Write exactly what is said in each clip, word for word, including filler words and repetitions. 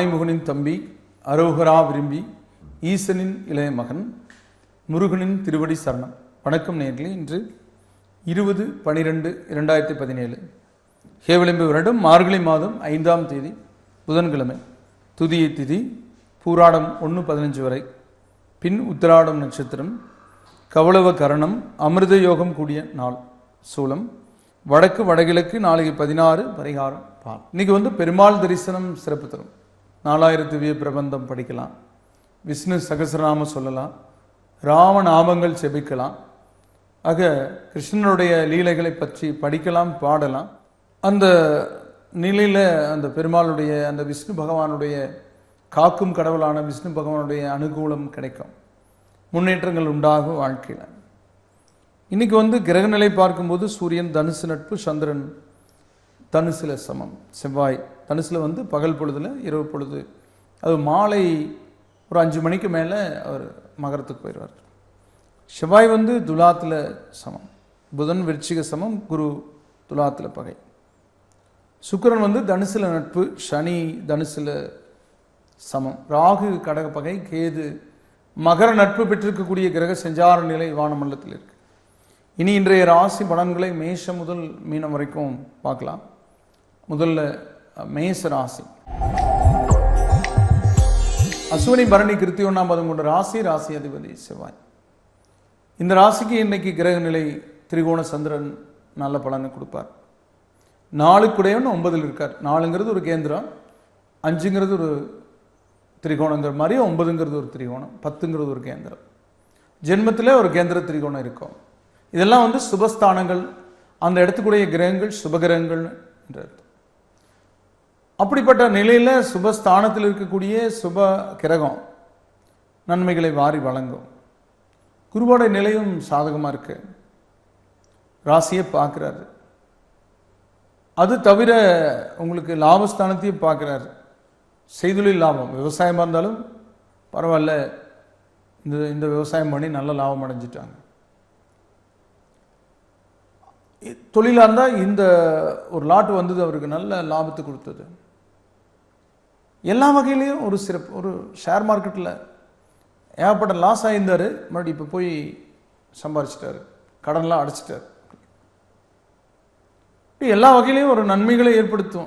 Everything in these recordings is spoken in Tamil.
ஆனைமுகனின் தம்பி, அரோகரா விரும்பி, ஈசனின் இளைய மகன், முருகனின் திருவடி சரணம். வணக்கம் நேயர்களே. இன்று இருபது பனிரெண்டு இரண்டாயிரத்தி பதினேழு ஹேவலிம்பு வருடம் மார்கழி மாதம் ஐந்தாம் தேதி புதன்கிழமை. துதியை திதி பூராடம் ஒன்று பதினஞ்சு வரை, பின் உத்திராடம் நட்சத்திரம், கவளவ கரணம், அமிர்த யோகம் கூடிய நாள், சூலம் வடக்கு வடகிழக்கு, நாளைக்கு பதினாறு, பரிகாரம் பால். இன்னைக்கு வந்து பெருமாள் தரிசனம் சிறப்பு தரும். நாலாயிரத்து திவ்ய பிரபந்தம் படிக்கலாம், விஷ்ணு சகசரநாமம் சொல்லலாம், ராமநாமங்கள் செபிக்கலாம். ஆக கிருஷ்ணனுடைய லீலைகளை பற்றி படிக்கலாம், பாடலாம். அந்த நிலையில் அந்த பெருமாளுடைய அந்த விஷ்ணு பகவானுடைய காக்கும் கடவுளான விஷ்ணு பகவானுடைய அனுகூலம் கிடைக்கும், முன்னேற்றங்கள் உண்டாகும் வாழ்க்கையில். இன்னைக்கு வந்து கிரகநிலை பார்க்கும்போது சூரியன் தனுசு நட்பு, சந்திரன் தனுசுல சமம், செவ்வாய் தனுசுல வந்து பகல் பொழுதுல, இரவு பொழுது அது மாலை ஒரு அஞ்சு மணிக்கு மேலே அவர் மகரத்துக்கு போயிடுவார். செவ்வாய் வந்து துலாத்தில் சமம், புதன் விருச்சிக சமம், குரு துலாத்தில் பகை. சுக்கிரன் வந்து தனுசுல நட்பு, சனி தனுசுல சமம், ராகு கடக பகை, கேது மகர நட்பு பெற்றிருக்கக்கூடிய கிரக சஞ்சார நிலை வானமண்டலத்தில் இருக்கு. இனி இன்றைய ராசி பலன்களை மேஷம் முதல் மீனம் வரைக்கும் பார்க்கலாம். முதல்ல மேஷ ராசி. அஸ்வினி பரணி கிருத்தி ஒன்றாம் பதம் கொண்ட ராசி, ராசி அதிபதி செவ்வாய். இந்த ராசிக்கு இன்னைக்கு கிரக நிலை திரிகோண சந்திரன் நல்ல பலனை கொடுப்பார். நாலுக்குடையவன் ஒன்பதில் இருக்கார். நாலுங்கிறது ஒரு கேந்திரம், அஞ்சுங்கிறது ஒரு திரிகோணங்கிற மாதிரி, ஒன்பதுங்கிறது ஒரு திரிகோணம், பத்துங்கிறது ஒரு கேந்திரம். ஜென்மத்தில் ஒரு கேந்திர திரிகோணம் இருக்கும். இதெல்லாம் வந்து சுபஸ்தானங்கள், அந்த இடத்துக்குடைய கிரகங்கள் சுபகிரகங்கள் என்ற அர்த்தம். அப்படிப்பட்ட நிலையில சுபஸ்தானத்தில் இருக்கக்கூடிய சுப கிரகம் நன்மைகளை வாரி வழங்கும். குருவோட நிலையும் சாதகமா இருக்கு, ராசியை பார்க்கிறாரு. அது தவிர உங்களுக்கு லாபஸ்தானத்தையும் பார்க்கிறாரு. செய்தொழில் லாபம், விவசாயமா இருந்தாலும் பரவாயில்ல, இந்த இந்த விவசாயம் பண்ணி நல்ல லாபம் அடைஞ்சிட்டாங்க. தொழிலாக இருந்தால் இந்த ஒரு லாட்டு வந்தது அவருக்கு நல்ல லாபத்தை கொடுத்தது. எல்லா வகையிலையும் ஒரு சிறப்பு. ஒரு ஷேர் மார்க்கெட்டில் ஏகப்பட்ட லாஸ் ஆகியிருந்தார், மறுபடியும் இப்போ போய் சம்பாரிச்சிட்டாரு, கடன்லாம் அடைச்சிட்டார். எல்லா வகையிலையும் ஒரு நன்மைகளை ஏற்படுத்தும்.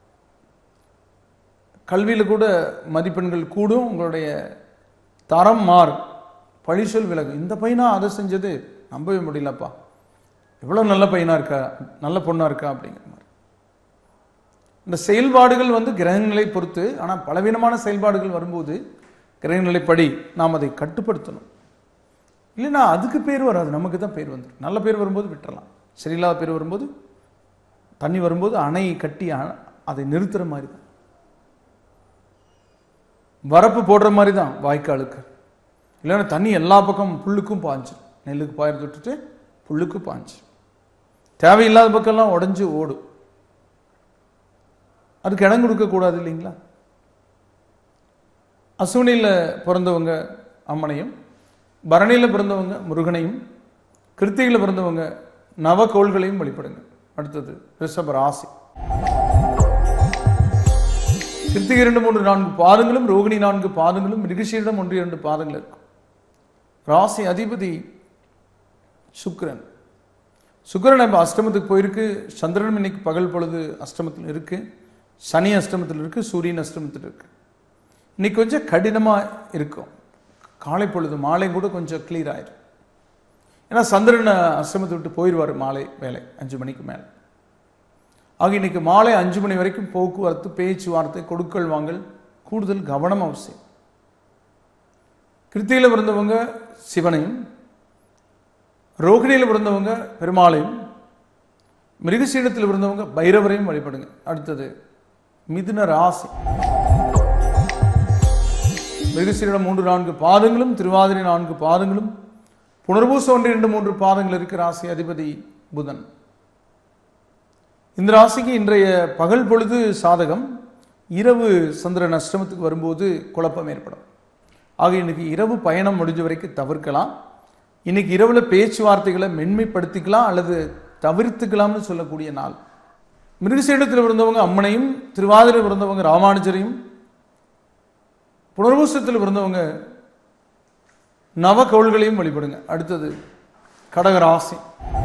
கல்வியில் கூட மதிப்பெண்கள் கூடும், உங்களுடைய தரம் மாறும், பழிச்சொல் விலகும். இந்த பையனா அதை செஞ்சது நம்பவே முடியலப்பா, எவ்வளோ நல்ல பையனாக இருக்கா, நல்ல பொண்ணாக இருக்கா அப்படிங்கிற மாதிரி. இந்த செயல்பாடுகள் வந்து கிரகநிலை பொறுத்து. ஆனால் பலவீனமான செயல்பாடுகள் வரும்போது கிரகநிலைப்படி நாம் அதை கட்டுப்படுத்தணும். இல்லைன்னா அதுக்கு பேர் வராது, நமக்கு தான் பேர் வந்துடும். நல்ல பேர் வரும்போது விட்டுறலாம், சரியில்லாத பேர் வரும்போது, தண்ணி வரும்போது அணை கட்டி அதை நிறுத்துற மாதிரி தான், வரப்பு போடுற மாதிரி தான் வாய்க்காலுக்கு. இல்லைன்னா தண்ணி எல்லா பக்கம் புல்லுக்கும் பாஞ்சு, நெல்லுக்கு பாயிர விட்டுட்டு புல்லுக்கு பாஞ்சு, தேவையில்லாத பக்கம்லாம் உடஞ்சி ஓடும். அதுக்கு இடம் கொடுக்கக்கூடாது இல்லைங்களா? அஸ்வினியில் பிறந்தவங்க அம்மனையும், பரணியில் பிறந்தவங்க முருகனையும், கிருத்திகையில் பிறந்தவங்க நவகோள்களையும் வழிபடுங்க. அடுத்தது ரிஷப ராசி. கிருத்திகை இரண்டு மூன்று நான்கு பாதங்களும், ரோகிணி நான்கு பாதங்களும், மிருகசீரிடம் ஒன்று இரண்டு பாதங்கள் இருக்கும். ராசி அதிபதி சுக்கிரன். சுக்கிரன் இப்போ அஷ்டமத்துக்கு போயிருக்கு. சந்திரன் இன்னைக்கு பகல் பொழுது அஷ்டமத்தில் இருக்கு, சனி அஷ்டமத்தில் இருக்கு, சூரியன் அஷ்டமத்தில் இருக்கு. இன்னைக்கு கொஞ்சம் கடினமாக இருக்கும். காலை பொழுது மாலை கூட கொஞ்சம் கிளியர் ஆயிடும். ஏன்னா சந்திரன் அஷ்டமத்தை விட்டு போயிடுவார் மாலை வேலை அஞ்சு மணிக்கு மேலே. ஆக இன்னைக்கு மாலை அஞ்சு மணி வரைக்கும் போக்குவரத்து, பேச்சுவார்த்தை, கொடுக்கல் வாங்கல் கூடுதல் கவனம் அவசியம். கிருத்திகையில் பிறந்தவங்க சிவனையும், ரோகிணியில் பிறந்தவங்க பெருமாளையும், மிருகசீடத்தில் பிறந்தவங்க பைரவரையும் வழிபடுங்க. அடுத்தது மிதுன ராசி. மிருகசீடம் மூன்று நான்கு பாதங்களும், திருவாதிரை நான்கு பாதங்களும், புனர்பூசம் ஒன்று இரண்டு மூன்று பாதங்கள் இருக்கு. ராசி அதிபதி புதன். இந்த ராசிக்கு இன்றைய பகல் பொழுது சாதகம், இரவு சந்திரன் அஷ்டமத்துக்கு வரும்போது குழப்பம் ஏற்படும். ஆக இன்னைக்கு இரவு பயணம் முடிஞ்ச வரைக்கும் தவிர்க்கலாம். இன்னைக்கு இரவுல பேச்சுவார்த்தைகளை மென்மைப்படுத்திக்கலாம் அல்லது தவிர்த்துக்கலாம்னு சொல்லக்கூடிய நாள். மிருகசீடத்தில் பிறந்தவங்க அம்மனையும், திருவாதிரை பிறந்தவங்க ராமானுஜரையும், புனர்பூசத்தில் பிறந்தவங்க நவக்கோள்களையும் வழிபடுங்க. அடுத்தது கடகராசி.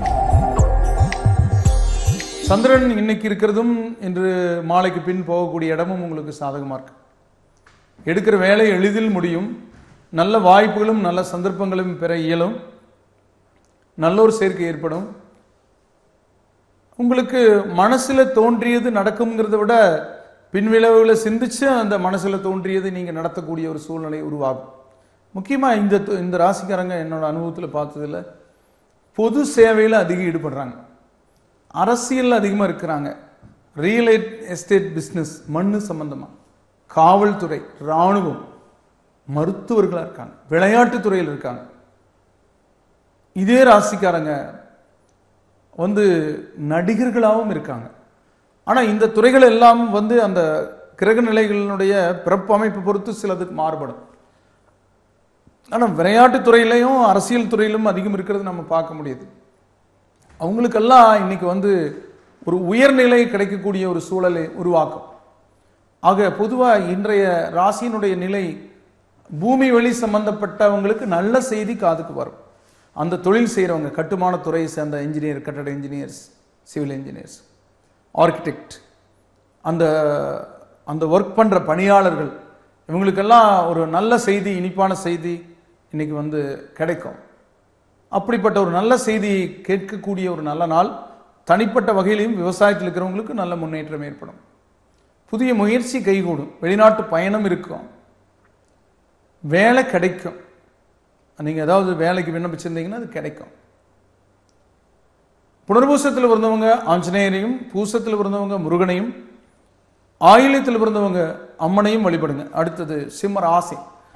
சந்திரன் இன்னைக்கு இருக்கிறதும் இன்று மாலைக்கு பின் போகக்கூடிய இடமும் உங்களுக்கு சாதகமாக இருக்கு. எடுக்கிற வேலை எளிதில் முடியும். நல்ல வாய்ப்புகளும் நல்ல சந்தர்ப்பங்களும் பெற இயலும். நல்ல ஒரு சேர்க்கை ஏற்படும். உங்களுக்கு மனசுல தோன்றியது நடக்கும்ங்கிறத விட பின்விளைவுகளை சிந்திச்சு அந்த மனசுல தோன்றியது நீங்க நடத்தக்கூடிய ஒரு சூழ்நிலை உருவாகும். முக்கியமா இந்த இந்த ராசிக்காரங்க என்னோட அனுபவத்தில் பார்த்ததில்ல, பொது சேவையில் அதிகம் ஈடுபடுறாங்க, அரசியல் அதிகமாக இருக்கிறாங்க, ரியல் எஸ்டேட் பிஸ்னஸ், மண்ணு சம்பந்தமா, காவல்துறை, இராணுவம், மருத்துவர்களாக இருக்காங்க, விளையாட்டுத் துறையில் இருக்காங்க. இதே ராசிக்காரங்க வந்து நடிகர்களாகவும் இருக்காங்க. ஆனால் இந்த துறைகள் எல்லாம் வந்து அந்த கிரக நிலைகளினுடைய பிறப்பு அமைப்பு பொறுத்து சிலதுக்கு மாறுபடும். ஆனால் விளையாட்டுத் துறையிலையும் அரசியல் துறையிலும் அதிகம் இருக்கிறது நம்ம பார்க்க முடியுது. அவங்களுக்கெல்லாம் இன்னைக்கு வந்து ஒரு உயர்நிலை கிடைக்கக்கூடிய ஒரு சூழலை உருவாக்கும். ஆக பொதுவாக இன்றைய ராசியினுடைய நிலை பூமி வழி சம்பந்தப்பட்டவங்களுக்கு நல்ல செய்தி காதுக்கு வரும். அந்த தொழில் செய்கிறவங்க, கட்டுமான துறையை சேர்ந்த இன்ஜினியர், கட்டட இன்ஜினியர்ஸ், சிவில் இன்ஜினியர்ஸ், ஆர்கிடெக்ட், அந்த அந்த ஒர்க் பண்ணுற பணியாளர்கள், இவங்களுக்கெல்லாம் ஒரு நல்ல செய்தி, இனிப்பான செய்தி இன்னைக்கு வந்து கிடைக்கும். அப்படிப்பட்ட ஒரு நல்ல செய்தி கேட்கக்கூடிய ஒரு நல்ல நாள். தனிப்பட்ட வகையிலையும் விவசாயத்தில் இருக்கிறவங்களுக்கு நல்ல முன்னேற்றம் ஏற்படும். புதிய முயற்சி கைகூடும். வெளிநாட்டு பயணம் இருக்கும். வேலை கிடைக்கும். நீங்கள் ஏதாவது வேலைக்கு விண்ணப்பிச்சிருந்தீங்கன்னா அது கிடைக்கும். புனர்பூசத்தில் பிறந்தவங்க ஆஞ்சநேயரையும், பூசத்தில் பிறந்தவங்க முருகனையும், ஆயில்யத்தில் பிறந்தவங்க அம்மனையும் வழிபடுங்க. அடுத்தது சிம்ம ராசி.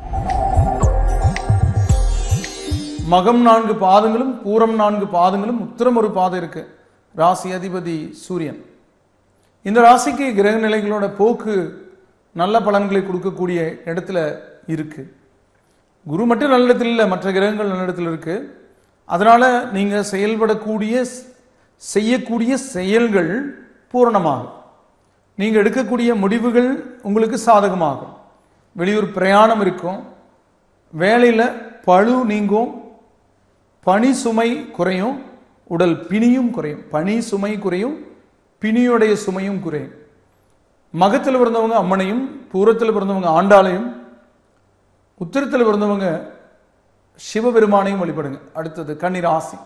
மகம் நான்கு பாதங்களும், பூரம் நான்கு பாதங்களும், உத்திரம் ஒரு பாதம் இருக்கு. ராசி அதிபதி சூரியன். இந்த ராசிக்கு கிரக நிலைகளோட போக்கு நல்ல பலன்களை கொடுக்கக்கூடிய இடத்துல இருக்கு. குரு மட்டும் நல்ல இடத்துல இல்லை, மற்ற கிரகங்கள் நல்ல இடத்துல இருக்கு. அதனால நீங்க செயல்படக்கூடிய செய்யக்கூடிய செயல்கள் பூரணமாகும். நீங்க எடுக்கக்கூடிய முடிவுகள் உங்களுக்கு சாதகமாகும். வெளியூர் பிரயாணம் இருக்கும். வேலையில பழு நீங்கும். பணி சுமை குறையும். உடல் பிணியும் குறையும். பணி சுமை குறையும், பிணியுடைய சுமையும் குறையும். மகத்தில் பிறந்தவங்க அம்மனையும், பூரத்தில் பிறந்தவங்க ஆண்டாளையும், உத்திரத்தில் பிறந்தவங்க சிவபெருமானையும் வழிபடுங்க. அடுத்தது கன்னிராசி.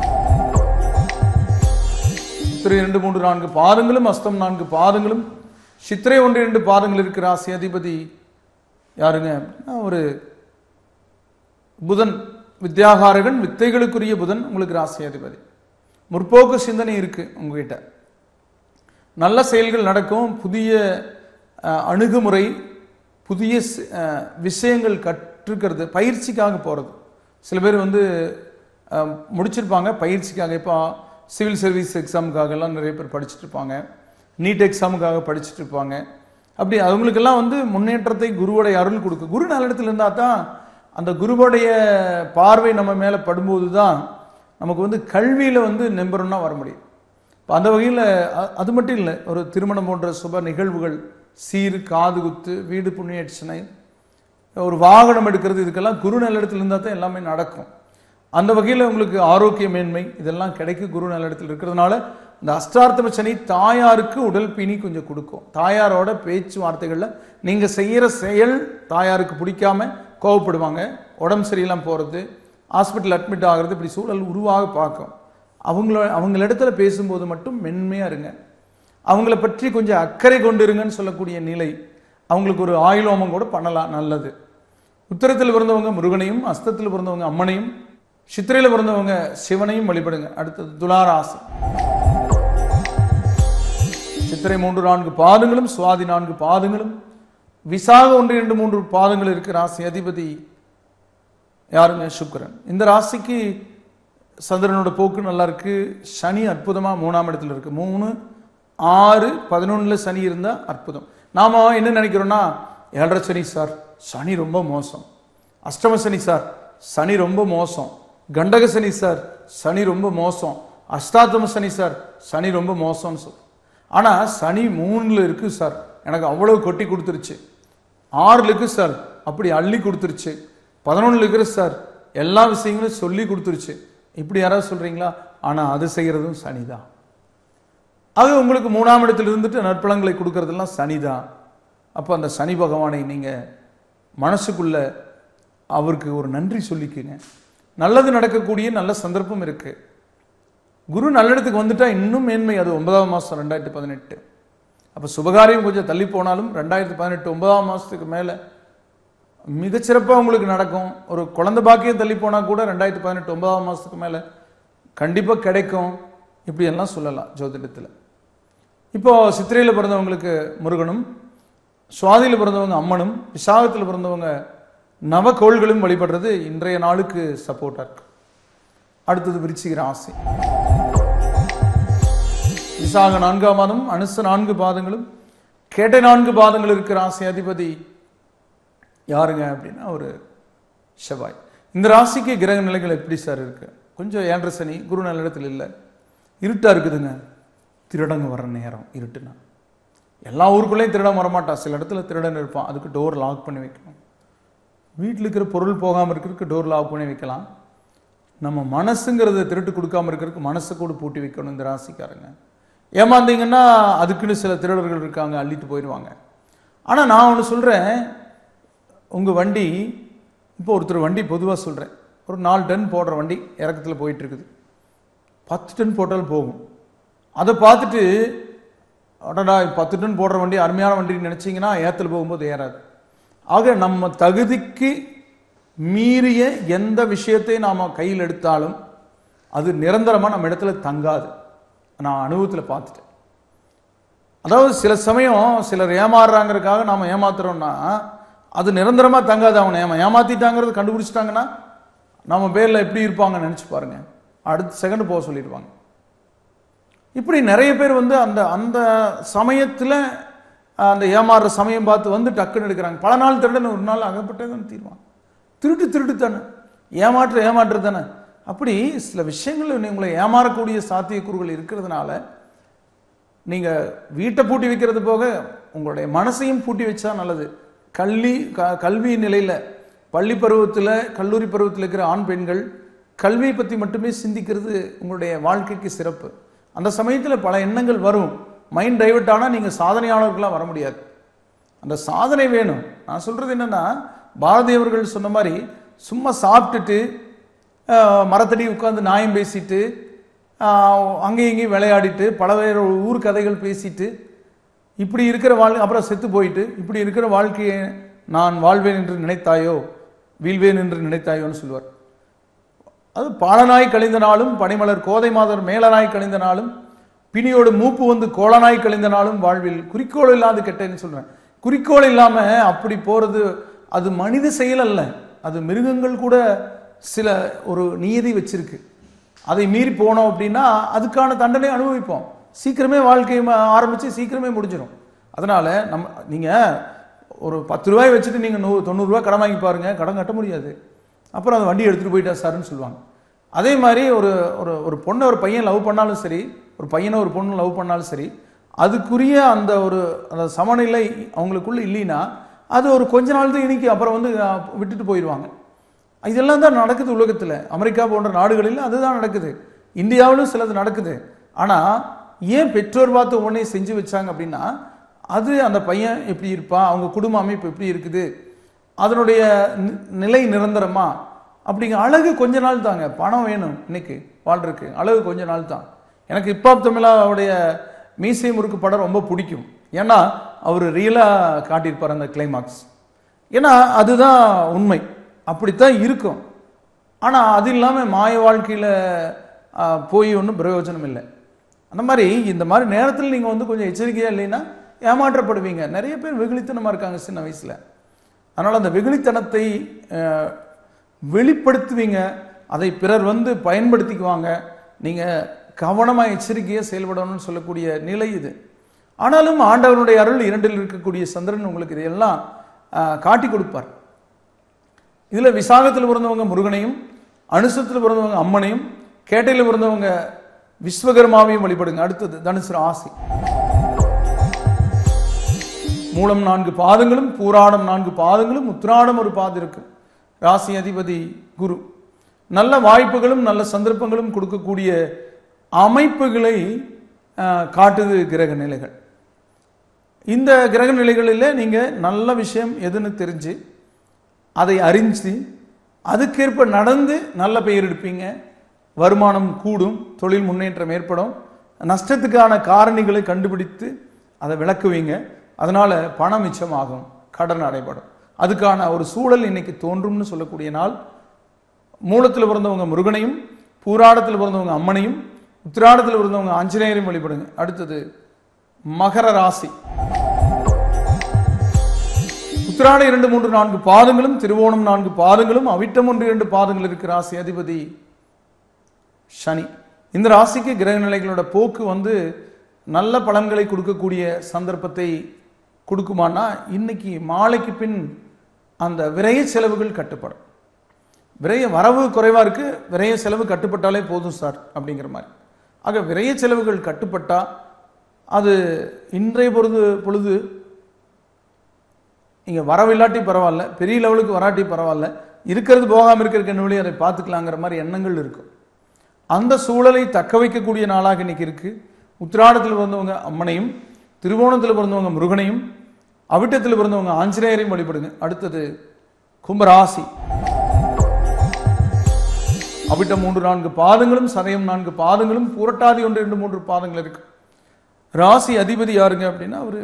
சித்திரை இரண்டு மூன்று நான்கு பாதங்களும், அஸ்தம் நான்கு பாதங்களும், சித்திரை ஒன்று இரண்டு பாதங்கள் இருக்கிற ராசி அதிபதி யாருங்க? ஒரு புதன், வித்யாகாரகன், வித்தைகளுக்குரிய புதன் உங்களுக்கு ராசி அதிபதி. முற்போக்கு சிந்தனை இருக்கு உங்ககிட்ட. நல்ல செயல்கள் நடக்கும். புதிய அணுகுமுறை, புதிய விஷயங்கள் கற்றுக்கிறது, பயிற்சிக்காக போகிறது. சில பேர் வந்து முடிச்சிருப்பாங்க பயிற்சிக்காக. இப்போ சிவில் சர்வீஸ் எக்ஸாமுக்காக எல்லாம் நிறைய பேர் படிச்சுட்டு இருப்பாங்க. நீட் எக்ஸாமுக்காக படிச்சுட்டு இருப்பாங்க. அப்படி அவங்களுக்கெல்லாம் வந்து முன்னேற்றத்தை குருவோடைய அருள் கொடுக்கும். குரு நல்ல இடத்துல இருந்தால் தான் அந்த குருவோடைய பார்வை நம்ம மேலே படும்போது தான் நமக்கு வந்து கல்வியில் வந்து நம்புறோம்னா வர முடியும். இப்போ அந்த வகையில் அது மட்டும் இல்லை, ஒரு திருமணம் போன்ற சுப நிகழ்வுகள், சீர், காது குத்து, வீடு புண்ணியட்சணை, ஒரு வாகனம் எடுக்கிறது, இதுக்கெல்லாம் குரு நல்ல இடத்துல இருந்தால் தான் எல்லாமே நடக்கும். அந்த வகையில் உங்களுக்கு ஆரோக்கிய மேன்மை இதெல்லாம் கிடைக்கும் குரு நல்ல இடத்துல இருக்கிறதுனால. இந்த அஷ்டார்த்தம சனி தாயாருக்கு உடல் பிணி கொஞ்சம் கொடுக்கும். தாயாரோட பேச்சுவார்த்தைகளில் நீங்கள் செய்கிற செயல் தாயாருக்கு பிடிக்காம கோவப்படுவாங்க. உடம்பு சரியில்லாமல் போகிறது, ஹாஸ்பிட்டல் அட்மிட் ஆகிறது, இப்படி சூழல் உருவாக பார்க்கும். அவங்கள அவங்களிடத்துல பேசும்போது மட்டும் மென்மையாக இருங்க. அவங்கள பற்றி கொஞ்சம் அக்கறை கொண்டு இருங்கன்னு சொல்லக்கூடிய நிலை. அவங்களுக்கு ஒரு ஆயுளோமம் கூட பண்ணலாம், நல்லது. உத்திரத்தில் பிறந்தவங்க முருகனையும், அஸ்தத்தில் பிறந்தவங்க அம்மனையும், சித்திரையில் பிறந்தவங்க சிவனையும் வழிபடுங்க. அடுத்தது துளாராசி. சித்திரை மூன்று நான்கு பாதங்களும், சுவாதி நான்கு பாதங்களும், விசாக ஒன்று இரண்டு மூன்று பாதங்கள் இருக்கு. ராசி அதிபதி யாருங்க? சுக்கிரன். இந்த ராசிக்கு சந்திரனோட போக்கு நல்லா இருக்கு. சனி அற்புதமா மூணாம் இடத்துல இருக்கு. மூணு ஆறு பதினொன்னுல சனி இருந்தா அற்புதம். நாம என்ன நினைக்கிறோம்னா, ஏழரை சனி சார், சனி ரொம்ப மோசம். அஷ்டம சனி சார், சனி ரொம்ப மோசம். கண்டக சனி சார், சனி ரொம்ப மோசம். அஷ்டாத்தம சனி சார், சனி ரொம்ப மோசம்னு சொல். ஆனா சனி மூணுல இருக்கு சார், எனக்கு அவ்வளவு கொட்டி கொடுத்துருச்சு. ஆறுல இருக்கு சார், அப்படி அள்ளி கொடுத்துருச்சு. பதினொன்றில் இருக்கிற சார் எல்லா விஷயங்களும் சொல்லி கொடுத்துருச்சு. இப்படி யாராவது சொல்றீங்களா? ஆனால் அது செய்கிறதும் சனிதான். அது உங்களுக்கு மூணாம் இடத்தில் இருந்துட்டு நற்பலன்களை கொடுக்கறதெல்லாம் சனிதான். அப்போ அந்த சனி பகவானை நீங்கள் மனசுக்குள்ள அவருக்கு ஒரு நன்றி சொல்லிக்குங்க. நல்லது நடக்கக்கூடிய நல்ல சந்தர்ப்பம் இருக்கு. குரு நல்ல இடத்துக்கு வந்துட்டா இன்னும் மேன்மை. அது ஒன்பதாம் மாதம் ரெண்டாயிரத்தி பதினெட்டு. அப்போ சுபகாரியம் கொஞ்சம் தள்ளி போனாலும் ரெண்டாயிரத்தி பதினெட்டு ஒன்பதாம் மாதத்துக்கு மேலே மிகச்சிறப்பாக உங்களுக்கு நடக்கும். ஒரு குழந்தை பாக்கியம் தள்ளி போனால் கூட ரெண்டாயிரத்தி பதினெட்டு ஒன்பதாம் மாதத்துக்கு மேலே கண்டிப்பாக கிடைக்கும். இப்படி எல்லாம் சொல்லலாம் ஜோதிடத்தில். இப்போ சித்திரையில் பிறந்தவங்களுக்கு முருகனும், சுவாதியில் பிறந்தவங்க அம்மனும், விசாகத்தில் பிறந்தவங்க நவகோள்களும் வழிபடுறது இன்றைய நாளுக்கு சப்போர்ட்டா இருக்கு. அடுத்தது விருச்சிக ராசி. விசாக நான்காம் பாதம், அனுச நான்கு பாதங்களும், கேட்டை நான்கு பாதங்கள் இருக்கிற ராசி அதிபதி யாருங்க அப்படின்னா ஒரு செவ்வாய். இந்த ராசிக்கு கிரக நிலைகள் எப்படி சார் இருக்கு? கொஞ்சம் ஏழரை சனி, குரு நல்ல இடத்துல இல்லை, இருட்டா இருக்குதுங்க. திருடங்க வர்ற நேரம் இருட்டுனா. எல்லா ஊருக்குள்ளேயும் திருடன் வரமாட்டான், சில இடத்துல திருடன் இருப்பான். அதுக்கு டோர் லாக் பண்ணி வைக்கணும். வீட்டில் இருக்கிற பொருள் போகாமல் இருக்கிறதுக்கு டோர் லாக் பண்ணி வைக்கலாம். நம்ம மனசுங்கிறத திருட்டு கொடுக்காம இருக்கிறதுக்கு மனசை கூட பூட்டி வைக்கணும். இந்த ராசிக்காரங்க ஏமாந்தீங்கன்னா அதுக்குன்னு சில திருடர்கள் இருக்காங்க, அள்ளிட்டு போயிடுவாங்க. ஆனால் நான் ஒன்று சொல்கிறேன், உங்கள் வண்டி இப்போ ஒருத்தர் வண்டி பொதுவாக சொல்கிறேன், ஒரு நாலு டன் போடுற வண்டி இறக்கத்தில் போயிட்டு இருக்குது. பத்து டன் போட்டாலும் போகும். அதை பார்த்துட்டு அடடா பத்து டன் போடுற வண்டி அருமையான வண்டின்னு நினச்சிங்கன்னா ஏற்றல் போகும்போது ஏறாது. ஆக நம்ம தகுதிக்கு மீறிய எந்த விஷயத்தை நாம் கையில் எடுத்தாலும் அது நிரந்தரமாக நம்ம இடத்துல தங்காது. நான் அனுபவத்தில் பார்த்துட்டேன். அதாவது சில சமயம் சிலர் ஏமாறுறாங்கிறதுக்காக நாம் ஏமாத்துறோம்னா அது நிரந்தரமாக தங்காது. அவனை ஏமா ஏமாத்திட்டாங்கிறது கண்டுபிடிச்சிட்டாங்கன்னா நம்ம பேரில் எப்படி இருப்பாங்கன்னு நினச்சி பாருங்க. அடுத்த செகண்ட் போக சொல்லிடுவாங்க. இப்படி நிறைய பேர் வந்து அந்த அந்த சமயத்தில் அந்த ஏமாறுற சமயம் பார்த்து வந்து டக்குன்னு எடுக்கிறாங்க. பல நாள் திருடன் ஒரு நாள் அகப்பட்டதுன்னு தீர்வான். திருட்டு திருட்டு தானே, ஏமாற்ற ஏமாற்று தானே. அப்படி சில விஷயங்கள் உங்களை ஏமாறக்கூடிய சாத்தியக்கூறுகள் இருக்கிறதுனால நீங்கள் வீட்டை பூட்டி வைக்கிறது போக உங்களுடைய மனசையும் பூட்டி வச்சா நல்லது. கல்வி க கல்வி நிலையில் பள்ளி பருவத்தில் கல்லூரி பருவத்தில் இருக்கிற ஆண் பெண்கள் கல்வியை பற்றி மட்டுமே சிந்திக்கிறது உங்களுடைய வாழ்க்கைக்கு சிறப்பு. அந்த சமயத்தில் பல எண்ணங்கள் வரும். மைண்ட் டைவர்ட் ஆனால் நீங்கள் சாதனையாளர்களாக வர முடியாது. அந்த சாதனை வேணும். நான் சொல்கிறது என்னென்னா, பாரதியவர்கள் சொன்ன மாதிரி சும்மா சாப்பிட்டுட்டு மரத்தடி உட்காந்து நியாயம் பேசிட்டு அங்கேயும் இங்கேயும் விளையாடிட்டு பல வேறு ஊர் கதைகள் பேசிட்டு இப்படி இருக்கிற வாழ்க்கை அப்புறம் செத்து போயிட்டு இப்படி இருக்கிற வாழ்க்கையை நான் வாழ்வேன் என்று நினைத்தாயோ வீழ்வேன் என்று நினைத்தாயோன்னு சொல்லுவார். அது பாலனாய் கழிந்த நாளும் பனிமலர் கோதை மாதர் மேலனாய் கழிந்த நாளும் பிணியோடு மூப்பு வந்து கோலனாய் கழிந்த நாளும் வாழ்வில் குறிக்கோள் இல்லாது கெட்டேன்னு சொல்றேன். குறிக்கோள் இல்லாம அப்படி போறது அது மனித செயல் அல்ல. அது மிருகங்கள் கூட சில ஒரு நியதி வச்சிருக்கு. அதை மீறி போனோம் அப்படின்னா அதுக்கான தண்டனை அனுபவிப்போம். சீக்கிரமே வாழ்க்கையை ஆரம்பிச்சு சீக்கிரமே முடிஞ்சிடும். அதனால நம்ம நீங்க ஒரு பத்து ரூபாய் வச்சுட்டு நீங்க நூ தொண்ணூறு ரூபாய் கடன் வாங்கி பாருங்க, கடன் கட்ட முடியாது. அப்புறம் அந்த வண்டி எடுத்துட்டு போயிட்டா சார்ன்னு சொல்லுவாங்க. அதே மாதிரி ஒரு ஒரு பொண்ணை ஒரு பையன் லவ் பண்ணாலும் சரி, ஒரு பையனை ஒரு பொண்ணு லவ் பண்ணாலும் சரி, அதுக்குரிய அந்த ஒரு அந்த சமநிலை அவங்களுக்குள்ள இல்லைன்னா அது ஒரு கொஞ்ச நாள் தான் இனிக்கு, அப்புறம் வந்து விட்டுட்டு போயிடுவாங்க. இதெல்லாம் தான் நடக்குது உலகத்தில். அமெரிக்கா போன்ற நாடுகளில் அதுதான் நடக்குது. இந்தியாவிலும் சிலது நடக்குது. ஆனால் ஏன் பெற்றோர் பார்த்து உடனே செஞ்சு வச்சாங்க அப்படின்னா, அது அந்த பையன் எப்படி இருப்பான், அவங்க குடும்ப அமைப்பு எப்படி இருக்குது, அதனுடைய நிலை நிரந்தரமா அப்படிங்க. அழகு கொஞ்ச நாள் தாங்க. பணம் வேணும் இன்னைக்கு வாழ்றதுக்கு, அழகு கொஞ்ச நாள் தான். எனக்கு ஹிப்ஹாப் தமிழாவுடைய மீசை முறுக்கு படம் ரொம்ப பிடிக்கும். ஏன்னா அவர் ரியலாக காட்டியிருப்பார் அந்த கிளைமாக்ஸ். ஏன்னா அதுதான் உண்மை, அப்படித்தான் இருக்கும். ஆனால் அது இல்லாமல் மாய வாழ்க்கையில் போய் ஒன்றும் பிரயோஜனம் இல்லை. அந்த மாதிரி இந்த மாதிரி நேரத்தில் நீங்கள் வந்து கொஞ்சம் எச்சரிக்கையாக இல்லைன்னா ஏமாற்றப்படுவீங்க. நிறைய பேர் வெகுளித்தனமாக இருக்காங்க சின்ன வயசில். அதனால் அந்த வெகுளித்தனத்தை வெளிப்படுத்துவீங்க, அதை பிறர் வந்து பயன்படுத்திக்குவாங்க. நீங்கள் கவனமாக எச்சரிக்கையாக செயல்படணும்னு சொல்லக்கூடிய நிலை இது. ஆனாலும் ஆண்டவனுடைய அருள் இரண்டில் இருக்கக்கூடிய சந்திரன் உங்களுக்கு இதையெல்லாம் காட்டி கொடுப்பார். இதில் விசாகத்தில் பிறந்தவங்க முருகனையும், அனுசத்தில் பிறந்தவங்க அம்மனையும், கேட்டையில் பிறந்தவங்க விஸ்வகர்மாவையும் வழிபடுங்க. அடுத்தது தனுசு ராசி. மூலம் நான்கு பாதங்களும் பூராடம் நான்கு பாதங்களும் உத்திராடம் ஒரு பாதம் இருக்கு. ராசி அதிபதி குரு. நல்ல வாய்ப்புகளும் நல்ல சந்தர்ப்பங்களும் கொடுக்கக்கூடிய அமைப்புகளை காட்டுது கிரக நிலைகள். இந்த கிரக நிலைகளில் நீங்கள் நல்ல விஷயம் எதுன்னு தெரிஞ்சு அதை அறிஞ்சு அதுக்கேற்ப நடந்து நல்ல பெயர் எடுப்பீங்க. வருமானம் கூடும், தொழில் முன்னேற்றம் ஏற்படும், நஷ்டத்துக்கான காரணிகளை கண்டுபிடித்து அதை விளக்குவீங்க. அதனால பணம் மிச்சமாகும், கடன் அடைபடும். அதுக்கான ஒரு சூழல் இன்னைக்கு தோன்றும்னு சொல்லக்கூடிய நாள். மூலத்தில் பிறந்தவங்க முருகனையும், பூராடத்தில் பிறந்தவங்க அம்மனையும், உத்திராடத்தில் பிறந்தவங்க ஆஞ்சநேயரையும் வழிபடுங்க. அடுத்தது மகர ராசி. உத்திராட இரண்டு மூன்று நான்கு பாதங்களும், திருவோணம் நான்கு பாதங்களும், அவிட்டம் ஒன்று இரண்டு பாதங்கள் இருக்கு. ராசி அதிபதி சனி. இந்த ராசிக்கு கிரக நிலைகளோட போக்கு வந்து நல்ல பலன்களை கொடுக்கக்கூடிய சந்தர்ப்பத்தை கொடுக்குமானா, இன்னைக்கு மாலைக்கு பின் அந்த விரைய செலவுகள் கட்டுப்படும். விரைய வரவு குறைவா இருக்கு, விரைய செலவு கட்டுப்பட்டாலே போதும் சார் அப்படிங்கிற மாதிரி. ஆக விரைய செலவுகள் கட்டுப்பட்டா அது இன்றைய பொழுது பொழுது இங்கே வரவில்லாட்டி பரவாயில்ல, பெரிய லெவலுக்கு வராட்டி பரவாயில்ல, இருக்கிறது போகாமல் இருக்கிற என்னவழி அதை பார்த்துக்கலாங்கிற மாதிரி எண்ணங்கள் இருக்கும். அந்த சூழலை தக்க வைக்கக்கூடிய நாளாக இன்னைக்கு இருக்கு. உத்திராடத்தில் பிறந்தவங்க அம்மனையும், திருவோணத்தில் பிறந்தவங்க முருகனையும், அவிட்டத்தில் பிறந்தவங்க ஆஞ்சநேயரையும் வழிபடுங்க. அடுத்தது கும்பராசி. அவிட்டம் மூன்று நான்கு பாதங்களும், சதயம் நான்கு பாதங்களும், புரட்டாதி ஒன்று இரண்டு மூன்று பாதங்கள் இருக்கு. ராசி அதிபதி யாருங்க அப்படின்னா அவரு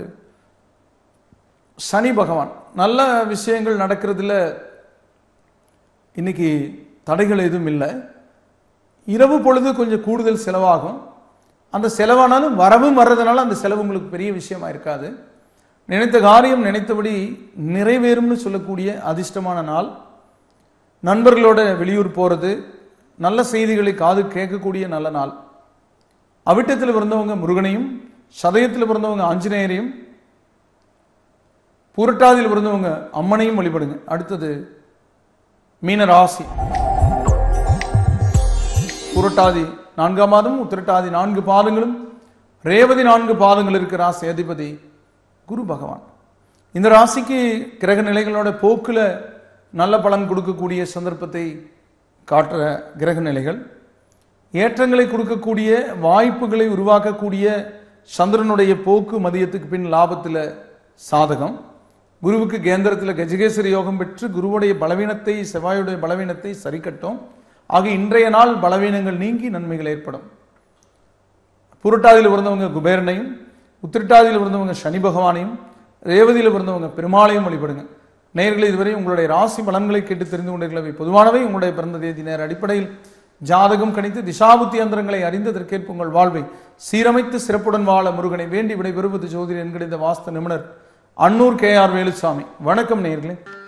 சனி பகவான். நல்ல விஷயங்கள் நடக்கிறதுல இன்னைக்கு தடைகள் எதுவும் இல்லை. இரவு பொழுது கொஞ்சம் கூடுதல் செலவாகும். அந்த செலவானாலும் வரவும் வர்றதுனால அந்த செலவு உங்களுக்கு பெரிய விஷயமா இருக்காது. நினைத்த காரியம் நினைத்தபடி நிறைவேறும்னு சொல்லக்கூடிய அதிர்ஷ்டமான நாள். நண்பர்களோட வெளியூர் போறது, நல்ல செய்திகளை காது கேட்கக்கூடிய நல்ல நாள். அவிட்டத்தில் பிறந்தவங்க முருகனையும், சதயத்தில் பிறந்தவங்க ஆஞ்சநேயரையும், புரட்டாதியில் பிறந்தவங்க அம்மனையும் வழிபடுங்க. அடுத்தது மீன ராசி. புரட்டாதி நான்காம் பாதம், உத்திரட்டாதி நான்கு பாதங்களும், ரேவதி நான்கு பாதங்கள் இருக்க ராசி அதிபதி குரு பகவான். இந்த ராசிக்கு கிரக நிலைகளோட போக்குல நல்ல பலன் கொடுக்கக்கூடிய சந்தர்ப்பத்தை காட்டுற கிரக நிலைகள். ஏற்றங்களை கொடுக்கக்கூடிய வாய்ப்புகளை உருவாக்கக்கூடிய சந்திரனுடைய போக்கு மதியத்துக்கு பின் லாபத்தில் சாதகம். குருவுக்கு கேந்திரத்தில் கஜகேசரி யோகம் பெற்று குருவுடைய பலவீனத்தை, செவ்வாயுடைய பலவீனத்தை சரி கட்டும். ஆக இன்றைய நாள் பலவீனங்கள் நீங்கி நன்மைகள் ஏற்படும். புரட்டாதியில் பிறந்தவங்க குபேரனையும், உத்திரட்டாதியில் பிறந்தவங்க சனி பகவானையும், ரேவதியில் பிறந்தவங்க பெருமாளையும் வழிபடுங்க. நேயர்களே, இதுவரை உங்களுடைய ராசி பலன்களை கேட்டு தெரிந்து கொண்டிருக்கிறவை பொதுவானவை. உங்களுடைய பிறந்த தேதி நேர அடிப்படையில் ஜாதகம் கணித்து திசாபுத்தி யந்திரங்களை அறிந்ததற்கேற்ப உங்கள் வாழ்வை சீரமைத்து சிறப்புடன் வாழ முருகனை வேண்டி விடைபெறுவது ஜோதிடர் என்கிற வாஸ்து நிபுணர் அன்னூர் கே ஆர் வேலுசாமி. வணக்கம் நேயர்களே.